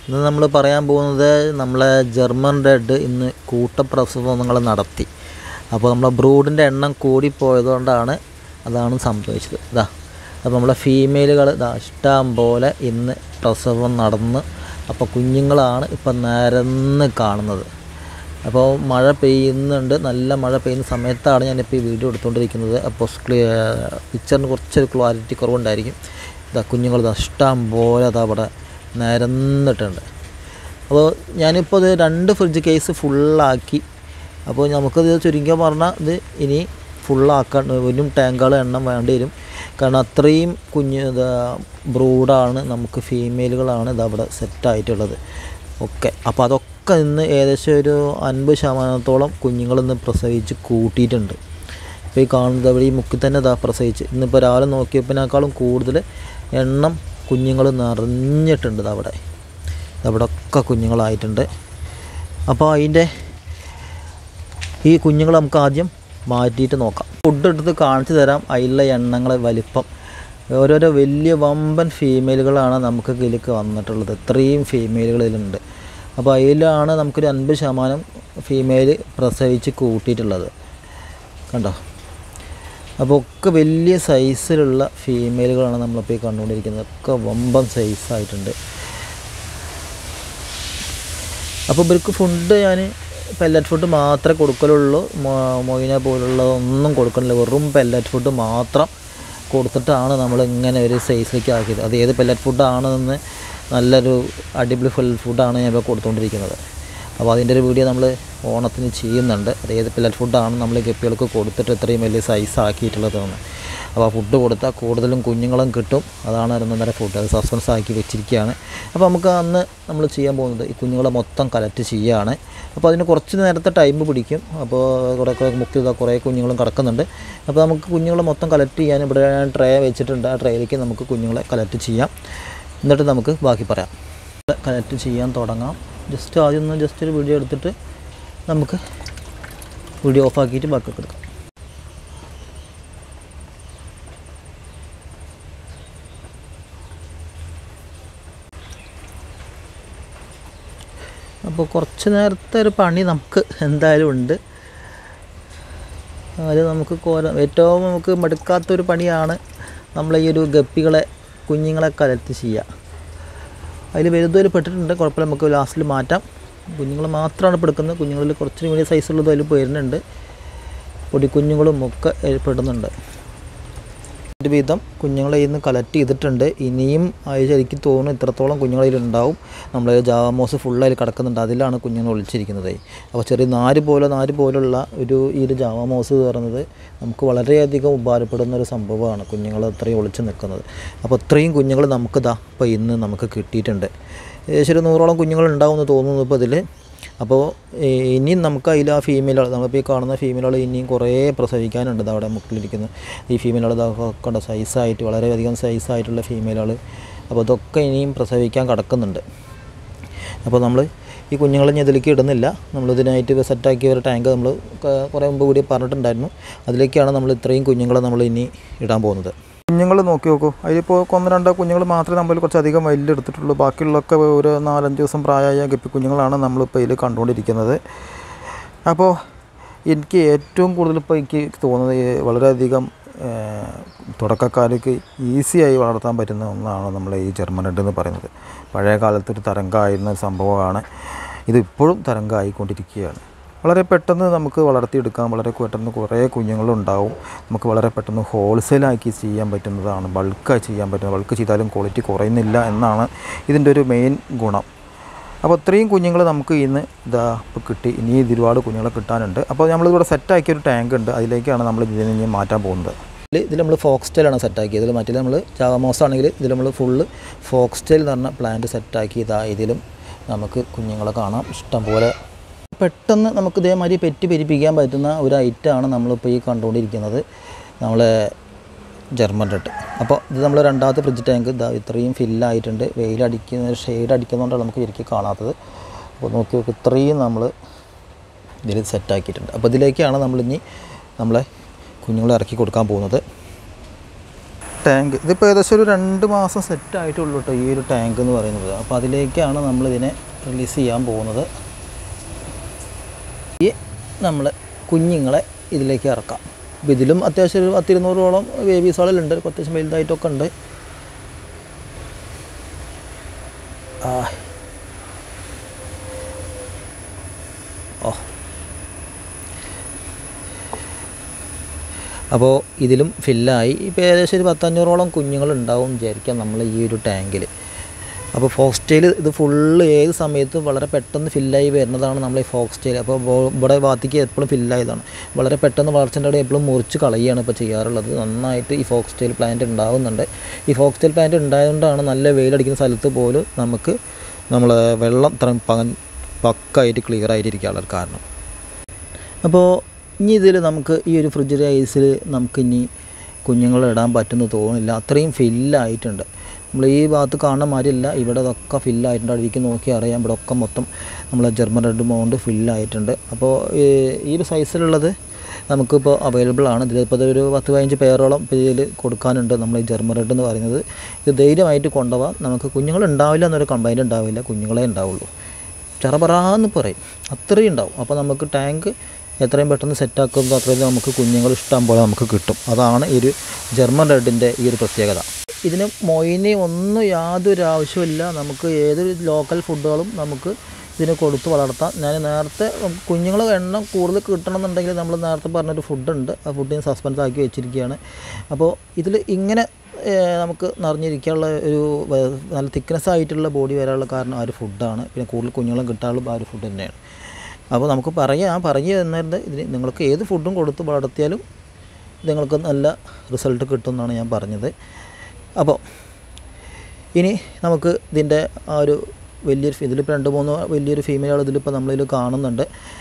ഇന്ന് നമ്മൾ പറയാൻ പോകുന്നത് നമ്മളെ ജർമ്മൻ റെഡ് ഇന്ന് കൂട്ടപ്രസവങ്ങൾ നടത്തി. അപ്പോൾ നമ്മളെ ബ്രൂഡിൻ്റെ എണ്ണം കൂടിപ്പോയതുകൊണ്ടാണ് അതാണ് സംഭവിച്ചത്. അപ്പോൾ നമ്മളെ ഫീമെയിലുകൾ ഇഷ്ടം പോലെ ഇന്ന് പ്രസവം നടന്ന് അപ്പോൾ കുഞ്ഞുങ്ങളാണ് ഇപ്പം നിരന്ന് കാണുന്നത്. അപ്പോൾ മഴ പെയ്യുന്നുണ്ട്, നല്ല മഴ പെയ്യുന്ന സമയത്താണ് ഞാനിപ്പോൾ ഈ വീഡിയോ എടുത്തുകൊണ്ടിരിക്കുന്നത്. അപ്പോൾ പിക്ചറിന് കുറച്ചൊരു ക്ലാരിറ്റി കുറവുണ്ടായിരിക്കും. കുഞ്ഞുങ്ങൾ ഇഷ്ടം പോലെ അവിടെ നിരന്നിട്ടുണ്ട്. അപ്പോൾ ഞാനിപ്പോൾ ഇത് 2 ഫ്രിഡ്ജ് കേസ് ഫുള്ളാക്കി. അപ്പോൾ നമുക്കത് ചുരുക്കി പറഞ്ഞാൽ ഇത് ഇനി ഫുള്ളാക്കാൻ വരും ടാങ്കുകൾ എണ്ണം വേണ്ടി വരും. കാരണം അത്രയും ബ്രൂഡാണ്, നമുക്ക് ഫീമെയിലുകളാണ് ഇതവിടെ സെറ്റായിട്ടുള്ളത്. ഓക്കെ, അപ്പോൾ അതൊക്കെ ഇന്ന് ഏകദേശം ഒരു 50% കുഞ്ഞുങ്ങളിന്ന് പ്രസവിച്ച് കൂട്ടിയിട്ടുണ്ട്. ഇപ്പോൾ ഈ കാണുന്നത് അവിടെ ഈ മുക്കിൽ തന്നെ പ്രസവിച്ച് ഇന്നിപ്പോൾ രാവിലെ നോക്കിയപ്പോഴേക്കാളും കൂടുതൽ എണ്ണം കുഞ്ഞുങ്ങൾ നിറഞ്ഞിട്ടുണ്ട്. അവിടെ ഒക്കെ കുഞ്ഞുങ്ങളായിട്ടുണ്ട്. അപ്പോൾ അതിൻ്റെ ഈ കുഞ്ഞുങ്ങൾ നമുക്ക് ആദ്യം മാറ്റിയിട്ട് നോക്കാം. ഫുഡ് എടുത്ത് കാണിച്ചു തരാം. അതിലുള്ള എണ്ണങ്ങളെ വലിപ്പം ഓരോരോ വലിയ വമ്പൻ ഫീമെയിലുകളാണ് നമുക്ക് ഇതിലേക്ക് വന്നിട്ടുള്ളത്. ഇത്രയും ഫീമെയിലുകളിലുണ്ട്. അപ്പോൾ അതിലാണ് നമുക്കൊരു 50% ഫീമെയിൽ പ്രസവിച്ച് കൂട്ടിയിട്ടുള്ളത്. കണ്ടോ? അപ്പോൾ ഒക്കെ വലിയ സൈസിലുള്ള ഫീമെയിലുകളാണ് നമ്മളിപ്പോൾ ഈ കണ്ടുകൊണ്ടിരിക്കുന്നത്. ഒക്കെ വമ്പൻ സൈസായിട്ടുണ്ട്. അപ്പോൾ ഇവർക്ക് ഫുഡ് ഞാൻ പെല്ലറ്റ് ഫുഡ് മാത്രമേ കൊടുക്കലുള്ളൂ. മൊയിന പോലുള്ളതൊന്നും കൊടുക്കണില്ല. വെറും പെല്ലറ്റ് ഫുഡ് മാത്രം കൊടുത്തിട്ടാണ് നമ്മൾ ഇങ്ങനെ ഒരു സൈസിലേക്ക് ആക്കിയത്. അത് ഏത് പെല്ലറ്റ് ഫുഡാണെന്ന് നല്ലൊരു അടിപൊളി ഫുഡാണ് ഞാൻ ഇപ്പോൾ കൊടുത്തുകൊണ്ടിരിക്കുന്നത്. അപ്പോൾ അതിൻ്റെ ഒരു വീഡിയോ നമ്മൾ ഓണത്തിന് ചെയ്യുന്നുണ്ട്. അത് ഏത് പെല്ലറ്റ് ഫുഡാണ് നമ്മൾ ഗപ്പികൾക്ക് കൊടുത്തിട്ട് ഇത്രയും വലിയ സൈസ് ആക്കിയിട്ടുള്ളതെന്ന്. അപ്പോൾ ഫുഡ് കൊടുത്താൽ കൂടുതലും കുഞ്ഞുങ്ങളും കിട്ടും. അതാണ് 1.5 ഫുഡ്. അത് സസ്പെൻസ് ആക്കി വെച്ചിരിക്കുകയാണ്. അപ്പോൾ നമുക്ക് അന്ന് നമ്മൾ ചെയ്യാൻ പോകുന്നത് ഈ കുഞ്ഞുങ്ങളെ മൊത്തം കളക്ട് ചെയ്യുകയാണ്. അപ്പോൾ അതിന് കുറച്ച് നേരത്തെ ടൈം പിടിക്കും. അപ്പോൾ കുറേ കുഞ്ഞുങ്ങളും കിടക്കുന്നുണ്ട്. അപ്പോൾ നമുക്ക് കുഞ്ഞുങ്ങളെ മൊത്തം കളക്ട് ചെയ്യാൻ ഇവിടെ ഞാൻ ട്രേ വെച്ചിട്ടുണ്ട്. ആ ട്രേയിലേക്ക് നമുക്ക് കുഞ്ഞുങ്ങളെ കളക്ട് ചെയ്യാം. എന്നിട്ട് നമുക്ക് ബാക്കി പറയാം. കളക്ട് ചെയ്യാൻ തുടങ്ങാം. ആദ്യം ഒരു വീഡിയോ എടുത്തിട്ട് നമുക്ക് വീഡിയോ ഓഫാക്കിയിട്ട് ബാക്കി എടുക്കാം. അപ്പോൾ കുറച്ച് നേരത്തെ ഒരു പണി നമുക്ക് എന്തായാലും ഉണ്ട്. അത് നമുക്ക് ഏറ്റവും നമുക്ക് മടുക്കാത്തൊരു പണിയാണ് നമ്മൾ ഈ ഒരു ഗപ്പികളെ കുഞ്ഞുങ്ങളെ കളക്ട് ചെയ്യുക. അതിൽ വലുതൊരു പെട്ടിട്ടുണ്ട്, കുഴപ്പമില്ല, നമുക്ക് ലാസ്റ്റിൽ മാറ്റാം. കുഞ്ഞുങ്ങൾ മാത്രമാണ് ഇപ്പോൾ എടുക്കുന്നത്. കുഞ്ഞുങ്ങളിൽ കുറച്ചും വലിയ സൈസുള്ളത് അതിൽ വരുന്നുണ്ട്. പൊടിക്കുഞ്ഞുങ്ങളും ഒക്കെ പെടുന്നുണ്ട്. ഒരു വിധം കുഞ്ഞുങ്ങളെ ഇന്ന് കളക്ട് ചെയ്തിട്ടുണ്ട്. ഇനിയും ശരിക്കും തോന്നുന്നു ഇത്രത്തോളം കുഞ്ഞുങ്ങളിലുണ്ടാവും. നമ്മൾ ജാവാമോസ് ഫുള്ളായി കിടക്കുന്നുണ്ട്. അതിലാണ് കുഞ്ഞുങ്ങൾ ഒളിച്ചിരിക്കുന്നത്. അപ്പോൾ ചെറിയ നാര് പോലുള്ള ഈ ഒരു ജാവാമോസ് എന്ന് പറയുന്നത് നമുക്ക് വളരെയധികം ഉപകാരപ്പെടുന്ന ഒരു സംഭവമാണ്. കുഞ്ഞുങ്ങൾ അത്രയും ഒളിച്ച് നിൽക്കുന്നത്. അപ്പോൾ ഇത്രയും കുഞ്ഞുങ്ങൾ നമുക്ക് ഇപ്പോൾ ഇന്ന് നമുക്ക് കിട്ടിയിട്ടുണ്ട്. ഏകദേശം ഒരു 100ഓളം കുഞ്ഞുങ്ങൾ ഉണ്ടാവുമെന്ന് തോന്നുന്നു ഇപ്പോൾ ഇതിൽ. അപ്പോൾ ഇനിയും നമുക്ക് അതിൽ ആ ഫീമെയിലുകൾ നമ്മളിപ്പോൾ ഈ കാണുന്ന ഫീമെയിലുകൾ ഇനിയും കുറേ പ്രസവിക്കാനുണ്ട്. അവിടെ മുക്കിലിരിക്കുന്ന ഈ ഫീമെയിലുകൾ ഇതൊക്കെ സൈസായിട്ട് വളരെയധികം സൈസായിട്ടുള്ള ഫീമെയിലുകൾ. അപ്പോൾ ഇതൊക്കെ ഇനിയും പ്രസവിക്കാൻ കിടക്കുന്നുണ്ട്. അപ്പോൾ നമ്മൾ ഈ കുഞ്ഞുങ്ങളെ ഇതിലേക്ക് ഇടുന്നില്ല. നമ്മളിതിനായിട്ട് സെറ്റാക്കിയ ഒരു ടാങ്ക് നമ്മൾ കുറേ മുമ്പ് കൂടി പറഞ്ഞിട്ടുണ്ടായിരുന്നു. അതിലേക്കാണ് നമ്മൾ ഇത്രയും കുഞ്ഞുങ്ങളെ നമ്മൾ ഇനി ഇടാൻ പോകുന്നത്. കുഞ്ഞുങ്ങൾ നോക്കി നോക്കൂ. അതിലിപ്പോൾ 1-2 കുഞ്ഞുങ്ങൾ മാത്രമേ നമ്മൾ കുറച്ചധികം വലിയ എടുത്തിട്ടുള്ളൂ. ബാക്കിയുള്ളതൊക്കെ ഒരു 4-5 ദിവസം പ്രായമായ ഗപ്പി കുഞ്ഞുങ്ങളാണ് നമ്മളിപ്പോൾ ഇതിൽ കണ്ടുകൊണ്ടിരിക്കുന്നത്. അപ്പോൾ എനിക്ക് ഏറ്റവും കൂടുതൽ ഇപ്പോൾ എനിക്ക് തോന്നുന്നത് വളരെയധികം തുടക്കക്കാർക്ക് ഈസിയായി വളർത്താൻ പറ്റുന്ന ഒന്നാണ് നമ്മൾ ഈ ജർമ്മൻ റെഡ് എന്ന് പറയുന്നത്. പഴയ കാലത്തൊരു തരംഗമായിരുന്ന ഒരു സംഭവമാണ്. ഇതിപ്പോഴും തരംഗമായിക്കൊണ്ടിരിക്കുകയാണ്. വളരെ പെട്ടെന്ന് നമുക്ക് വളർത്തിയെടുക്കാം. വളരെ പെട്ടെന്ന് കുറേ കുഞ്ഞുങ്ങളുണ്ടാവും. നമുക്ക് വളരെ പെട്ടെന്ന് ഹോൾസെയിലാക്കി ചെയ്യാൻ പറ്റുന്നതാണ്. ബൾക്കായി ചെയ്യാൻ പറ്റുന്നത്. ബൾക്ക് ചെയ്താലും ക്വാളിറ്റി കുറയുന്നില്ല എന്നാണ് ഇതിൻ്റെ ഒരു മെയിൻ ഗുണം. അപ്പോൾ ഇത്രയും കുഞ്ഞുങ്ങൾ നമുക്ക് ഇന്ന് ഇപ്പോൾ കിട്ടി. ഇനി ഒരുപാട് കുഞ്ഞുങ്ങളെ കിട്ടാനുണ്ട്. അപ്പോൾ നമ്മളിവിടെ സെറ്റാക്കിയൊരു ടാങ്ക് ഉണ്ട്. അതിലേക്കാണ് നമ്മൾ ഇതിനെ മാറ്റാൻ പോകുന്നത്. ഇതിൽ നമ്മൾ ഫോക്സ്റ്റൈലാണ് സെറ്റാക്കിയത്. ഇതിൽ മറ്റേ നമ്മൾ ജാവാമോസ് ആണെങ്കിൽ ഇതിൽ നമ്മൾ ഫുള്ള് ഫോക്സ്റ്റൈൽ എന്ന് പറഞ്ഞ പ്ലാന്റ് സെറ്റാക്കി ഇതിലും നമുക്ക് കുഞ്ഞുങ്ങളെ കാണാം. ഇഷ്ടംപോലെ പെട്ടെന്ന് നമുക്ക് ഇതേമാതിരി പെരിപ്പിക്കാൻ പറ്റുന്ന ഒരു ഐറ്റമാണ് നമ്മളിപ്പോൾ ഈ കണ്ടുകൊണ്ടിരിക്കുന്നത്, നമ്മളെ ജർമ്മൻ റെഡ്. അപ്പോൾ ഇത് നമ്മൾ 2ാമത്തെ ഫ്രിഡ്ജ് ടാങ്ക് ഇത്രയും ഫില്ലായിട്ടുണ്ട്. ഷെയ്ഡ് അടിക്കുന്നതുകൊണ്ടാണ് നമുക്ക് ശരിക്കും കാണാത്തത്. അപ്പോൾ നോക്കി ഇത്രയും നമ്മൾ ഇതിൽ സെറ്റാക്കിയിട്ടുണ്ട്. അപ്പോൾ ഇതിലേക്കാണ് നമ്മളിനി നമ്മളെ കുഞ്ഞുങ്ങളെ ഇറക്കി കൊടുക്കാൻ പോകുന്നത്. ടാങ്ക് ഇതിപ്പോൾ ഏകദേശം ഒരു 2 മാസം സെറ്റായിട്ടുള്ളൂ കേട്ടോ ഈ ഒരു ടാങ്ക് എന്ന് പറയുന്നത്. അപ്പോൾ അതിലേക്കാണ് നമ്മളിതിനെ റിലീസ് ചെയ്യാൻ പോകുന്നത്. ഈ നമ്മൾ കുഞ്ഞുങ്ങളെ ഇതിലേക്ക് ഇറക്കാം. അപ്പോൾ ഇതിലും അത്യാവശ്യം ഒരു 100-200ഓളം ബേബീസുകളുണ്ട്, അത്യാവശ്യം വലുതായിട്ടൊക്കെ ഉണ്ട്. അപ്പോൾ ഇതിലും ഫില്ലായി. ഇപ്പോൾ ഏകദേശം ഒരു 100-500ഓളം കുഞ്ഞുങ്ങളുണ്ടാവും വിചാരിക്കാം നമ്മൾ ഈ ഒരു ടാങ്കിൽ. അപ്പോൾ ഫോക്സ്റ്റെയിൽ ഇത് ഫുള്ള് ഏത് സമയത്തും വളരെ പെട്ടെന്ന് ഫില്ലായി വരുന്നതാണ് നമ്മൾ ഈ ഫോക്സ്റ്റെയിൽ. അപ്പോൾ ഇവിടെ ഭാഗത്തേക്ക് എപ്പോഴും ഫില്ലായതാണ്. വളരെ പെട്ടെന്ന് വളർച്ചേൻ്റെ അവിടെ എപ്പോഴും മുറിച്ച് കളയുകയാണ് ഇപ്പോൾ ചെയ്യാറുള്ളത്. നന്നായിട്ട് ഈ ഫോക്സ്റ്റെയിൽ പ്ലാന്റ് ഉണ്ടാകുന്നുണ്ട്. ഈ ഫോക്സ്റ്റെയിൽ പ്ലാന്റ് ഉണ്ടായതുകൊണ്ടാണ് നല്ല വെയിലടിക്കുന്ന സ്ഥലത്ത് പോലും നമുക്ക് വെള്ളം പക്കായിട്ട് ക്ലിയർ ആയിട്ടിരിക്കാനുള്ള കാരണം. അപ്പോൾ ഇനി ഇതിൽ നമുക്ക് ഈ ഒരു ഫ്രിഡ്ജിലെ ഐസിൽ നമുക്കിനി കുഞ്ഞുങ്ങളെ ഇടാൻ പറ്റുമെന്ന് തോന്നുന്നില്ല. അത്രയും ഫില്ലായിട്ടുണ്ട്. നമ്മൾ ഈ ഭാഗത്ത് കാണുന്ന മാതിരിയല്ല, ഇവിടെ ഇതൊക്കെ ഫില്ലായിട്ടുണ്ട്. അടിക്ക് നോക്കി അറിയാം, ഇവിടെ ഒക്കെ മൊത്തം നമ്മളെ ജർമ്മൻ റെഡ് കൊണ്ട് ഫില്ലായിട്ടുണ്ട്. അപ്പോൾ ഈ ഒരു സൈസിലുള്ളത് നമുക്കിപ്പോൾ അവൈലബിൾ ആണ്. ഇതിലിപ്പോൾ ഒരു 10-15 പേരോളം ഇതിൽ കൊടുക്കാനുണ്ട്. നമ്മൾ ഈ ജർമ്മൻ റെഡ് എന്ന് പറയുന്നത് ഇത് ധൈര്യമായിട്ട് കൊണ്ടുപോകാം. നമുക്ക് കുഞ്ഞുങ്ങളുണ്ടാവില്ല എന്നൊരു കംപ്ലൈൻറ്റ് ഉണ്ടാവില്ല, കുഞ്ഞുങ്ങളെ ഉണ്ടാവുള്ളൂ. ചെറപറാന്ന് പറയും, അത്രയും ഉണ്ടാവും. അപ്പോൾ നമുക്ക് ടാങ്ക് എത്രയും പെട്ടെന്ന് സെറ്റാക്കുമ്പോൾ അത്രയും നമുക്ക് കുഞ്ഞുങ്ങൾ ഇഷ്ടം പോലെ നമുക്ക് കിട്ടും. അതാണ് ഈ ഒരു ജർമ്മൻ റെഡിൻ്റെ ഈ ഒരു പ്രത്യേകത. ഇതിന് മൊയിന് ഒന്നും യാതൊരു ആവശ്യമില്ല. നമുക്ക് ഏതൊരു ലോക്കൽ ഫുഡുകളും നമുക്ക് ഇതിനെ കൊടുത്ത് വളർത്താം. ഞാൻ നേരത്തെ കുഞ്ഞുങ്ങൾ എണ്ണം കൂടുതൽ കിട്ടണമെന്നുണ്ടെങ്കിൽ നമ്മൾ നേരത്തെ പറഞ്ഞൊരു ഫുഡുണ്ട്, ആ ഫുഡിന് സസ്പെൻസ് ആക്കി വെച്ചിരിക്കുകയാണ്. അപ്പോൾ ഇതിൽ ഇങ്ങനെ നമുക്ക് നിറഞ്ഞിരിക്കാനുള്ള ഒരു നല്ല തിക്നെസ് ആയിട്ടുള്ള ബോഡി വരാനുള്ള കാരണം ആ ഒരു ഫുഡാണ്. പിന്നെ കൂടുതൽ കുഞ്ഞുങ്ങളെ കിട്ടാനുള്ള ആ ഒരു ഫുഡ് തന്നെയാണ്. അപ്പോൾ നമുക്ക് പറഞ്ഞു തന്നിട്ട് ഇതിന് നിങ്ങൾക്ക് ഏത് ഫുഡും കൊടുത്ത് വളർത്തിയാലും നിങ്ങൾക്ക് നല്ല റിസൾട്ട് കിട്ടുമെന്നാണ് ഞാൻ പറഞ്ഞത്. അപ്പോൾ ഇനി നമുക്ക് ഇതിൻ്റെ ആ ഒരു വലിയൊരു ഇതിലിപ്പോൾ 2-3 വലിയൊരു ഫീമെയിലുകൾ ഇതിലിപ്പോൾ നമ്മളിൽ കാണുന്നുണ്ട്.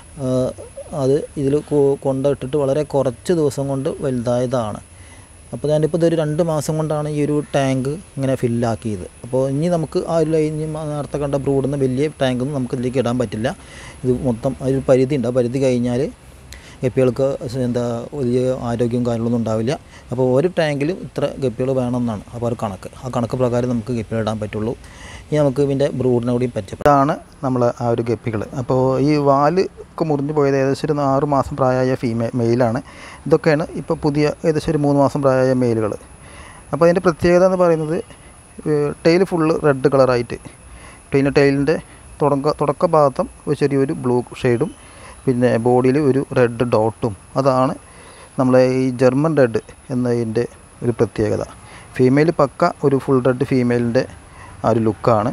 അത് ഇതിൽ കൊണ്ടിട്ടിട്ട് വളരെ കുറച്ച് ദിവസം കൊണ്ട് വലുതായതാണ്. അപ്പോൾ ഞാനിപ്പോൾ ഇതൊരു 2 മാസം കൊണ്ടാണ് ഈ ഒരു ടാങ്ക് ഇങ്ങനെ ഫില്ലാക്കിയത്. അപ്പോൾ ഇനി നമുക്ക് ആ ഒരു ലൈൻ നേരത്തെ കണ്ട ബ്രൂഡുന്ന വലിയ ടാങ്കൊന്നും നമുക്ക് ഇതിലേക്ക് ഇടാൻ പറ്റില്ല. ഇത് മൊത്തം ഒരു പരിധി ഉണ്ട്. ആ പരിധി കഴിഞ്ഞാൽ ഗപ്പികൾക്ക് വലിയ ആരോഗ്യവും കാര്യങ്ങളൊന്നും ഉണ്ടാവില്ല. അപ്പോൾ ഒരു ടാങ്കിലും ഇത്ര ഗപ്പികൾ വേണമെന്നാണ് അപ്പോൾ ഒരു ആ കണക്ക് പ്രകാരം നമുക്ക് ഗപ്പികൾ ഇടാൻ പറ്റുള്ളൂ. ഇനി നമുക്ക് ഇതിൻ്റെ ബ്രൂഡിനെ കൂടി പറ്റും. ഇതാണ് നമ്മൾ ആ ഒരു ഗപ്പികൾ. അപ്പോൾ ഈ വാല് ഒക്കെ മുറിഞ്ഞു പോയത് ഏകദേശം ഒരു 6 മാസം പ്രായമായ മെയിലാണ്. ഇതൊക്കെയാണ് ഇപ്പോൾ പുതിയ ഏകദേശം ഒരു 3 മാസം പ്രായമായ മെയിലുകൾ. അപ്പോൾ അതിൻ്റെ പ്രത്യേകത എന്ന് പറയുന്നത് ടെയിൽ ഫുള്ള് റെഡ് കളറായിട്ട്, പിന്നെ ടെയിലിൻ്റെ തുടക്ക ഭാഗത്തും ചെറിയൊരു ബ്ലൂ ഷെയ്ഡും പിന്നെ ബോഡിയിൽ ഒരു റെഡ് ഡോട്ടും. അതാണ് നമ്മളെ ഈ ജർമ്മൻ റെഡ് എന്നതിൻ്റെ ഒരു പ്രത്യേകത. ഫീമെയിൽ പക്ക ഒരു ഫുൾ റെഡ് ഫീമെയിലിൻ്റെ ആ ഒരു ലുക്കാണ്.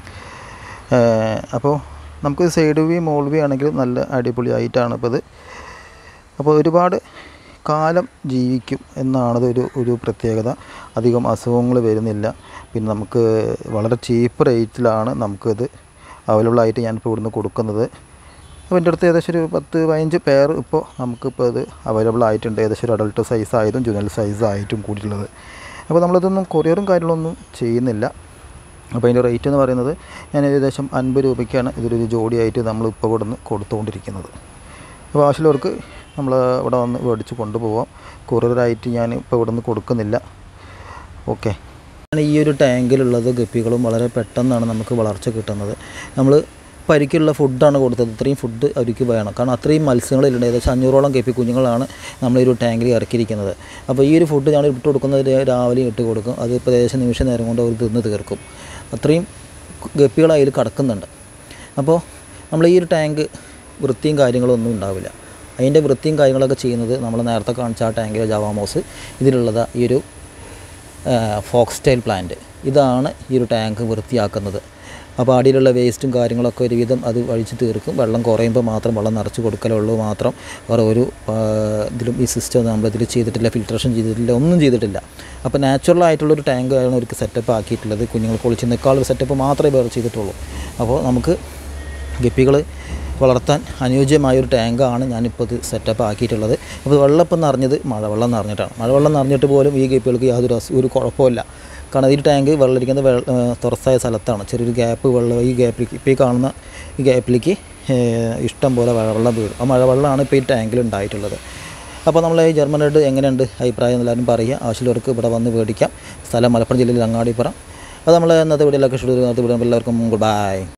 അപ്പോൾ നമുക്ക് സൈഡ് വ്യൂ മോൾ വ്യൂ ആണെങ്കിലും നല്ല അടിപൊളിയായിട്ടാണ് ഇപ്പോൾ ഇത്. അപ്പോൾ ഒരുപാട് കാലം ജീവിക്കും എന്നാണത് ഒരു പ്രത്യേകത. അധികം അസുഖങ്ങൾ വരുന്നില്ല. പിന്നെ നമുക്ക് വളരെ ചീപ്പ് റേറ്റിലാണ് നമുക്കിത് അവൈലബിളായിട്ട് ഞാനിപ്പോൾ ഇവിടുന്ന് കൊടുക്കുന്നത്. അപ്പോൾ എൻ്റെ അടുത്ത് ഏകദേശം ഒരു 10-15 പേർ ഇപ്പോൾ നമുക്കിപ്പോൾ ഇത് അവൈലബിൾ ആയിട്ടുണ്ട്. ഏകദേശം ഒരു അഡൾട്ട് സൈസായതും ജുവനൽ സൈസായിട്ടും കൂടിയിട്ടുള്ളത്. അപ്പോൾ നമ്മളിതൊന്നും കൊറിയറും കാര്യങ്ങളൊന്നും ചെയ്യുന്നില്ല. അപ്പോൾ അതിൻ്റെ റേറ്റ് എന്ന് പറയുന്നത് ഞാൻ ഏകദേശം 50 രൂപയ്ക്കാണ് ഇതൊരു ജോഡിയായിട്ട് നമ്മളിപ്പോൾ ഇവിടുന്ന് കൊടുത്തുകൊണ്ടിരിക്കുന്നത്. അപ്പോൾ ആവശ്യമുള്ളവർക്ക് നമ്മൾ ഇവിടെ വന്ന് മേടിച്ച് കൊണ്ടുപോകാം. കൊറിയറായിട്ട് ഞാൻ ഇപ്പോൾ ഇവിടുന്ന് കൊടുക്കുന്നില്ല. ഓക്കെ. ഈ ഒരു ടാങ്കിലുള്ളത് ഗപ്പികളും വളരെ പെട്ടെന്നാണ് നമുക്ക് വളർച്ച കിട്ടുന്നത്. നമ്മൾ പരിക്കുള്ള ഫുഡാണ് കൊടുത്തത്. ഇത്രയും ഫുഡ് അവർക്ക് വേണം. കാരണം അത്രയും മത്സ്യങ്ങളിലുണ്ട്. ഏകദേശം 500ഓളം ഗപ്പി കുഞ്ഞുങ്ങളാണ് നമ്മൾ ഈ ഒരു ടാങ്കിൽ ഇറക്കിയിരിക്കുന്നത്. അപ്പോൾ ഈ ഒരു ഫുഡ് ഞങ്ങൾ ഇട്ട് കൊടുക്കുന്നത് രാവിലെ ഇട്ട് കൊടുക്കും. അത് ഇപ്പോൾ ഏകദേശം നിമിഷം നേരം കൊണ്ട് അവർ തിന്ന് തീർക്കും. അത്രയും ഗപ്പികൾ അതിൽ കിടക്കുന്നുണ്ട്. അപ്പോൾ നമ്മൾ ഈ ഒരു ടാങ്ക് വൃത്തിയും കാര്യങ്ങളൊന്നും ഉണ്ടാവില്ല. അതിൻ്റെ വൃത്തിയും കാര്യങ്ങളൊക്കെ ചെയ്യുന്നത് നമ്മൾ നേരത്തെ കാണിച്ച ആ ടാങ്കിലെ ജാവാമോസ് ഇതിലുള്ളത് ഈ ഒരു ഫോക്സ്റ്റൈൽ പ്ലാന്റ്. ഇതാണ് ഈ ഒരു ടാങ്ക് വൃത്തിയാക്കുന്നത്. അപ്പോൾ അടിയിലുള്ള വേസ്റ്റും കാര്യങ്ങളൊക്കെ ഒരുവിധം അത് അഴിച്ച് തീർക്കും. വെള്ളം കുറയുമ്പോൾ മാത്രം വെള്ളം നിറച്ച് കൊടുക്കലുള്ളൂ മാത്രം. വേറെ ഒരു ഇതിലും ഈ സിസ്റ്റം നമ്മളിതിൽ ചെയ്തിട്ടില്ല, ഫിൽട്രേഷൻ ചെയ്തിട്ടില്ല, ഒന്നും ചെയ്തിട്ടില്ല. അപ്പോൾ നാച്ചുറലായിട്ടുള്ളൊരു ടാങ്ക് ആണ് അവർക്ക് സെറ്റപ്പ് ആക്കിയിട്ടുള്ളത്. കുഞ്ഞുങ്ങൾ പൊളിച്ചതിനേക്കാൾ സെറ്റപ്പ് മാത്രമേ വേറെ ചെയ്തിട്ടുള്ളൂ. അപ്പോൾ നമുക്ക് ഗപ്പികൾ വളർത്താൻ അനുയോജ്യമായൊരു ടാങ്കാണ് ഞാനിപ്പോൾ ഇത് സെറ്റപ്പ് ആക്കിയിട്ടുള്ളത്. അപ്പോൾ വെള്ളം ഇപ്പം നിറഞ്ഞത് മഴവെള്ളം നിറഞ്ഞിട്ടാണ്. മഴവെള്ളം നിറഞ്ഞിട്ട് പോലും ഈ ഗപ്പികൾക്ക് യാതൊരു ഒരു കുഴപ്പമില്ല. കാരണം ഈ ടാങ്ക് വെള്ളമിരിക്കുന്നത് തുറസായ സ്ഥലത്താണ്. ചെറിയൊരു ഗ്യാപ്പ് വെള്ളം ഈ ഗ്യാപ്പിലേക്ക് ഇപ്പോൾ ഈ കാണുന്ന ഈ ഗ്യാപ്പിലേക്ക് ഇഷ്ടം പോലെ വെള്ളം വീഴും. ആ മഴവെള്ളമാണ് ഇപ്പോൾ ഈ ടാങ്കിൽ ഉണ്ടായിട്ടുള്ളത്. അപ്പോൾ നമ്മൾ ഈ ജർമ്മൻ റെഡ് എങ്ങനെയുണ്ട് അഭിപ്രായം എല്ലാവരും പറയുക. ആവശ്യമുള്ളവർക്ക് ഇവിടെ വന്ന് മേടിക്കാം. സ്ഥലം മലപ്പുറം ജില്ലയിൽ അങ്ങാടിപ്പുറം. അപ്പോൾ നമ്മൾ ഇന്നത്തെ വീഡിയോയിലൊക്കെ എല്ലാവർക്കും ഗുഡ് ബൈ.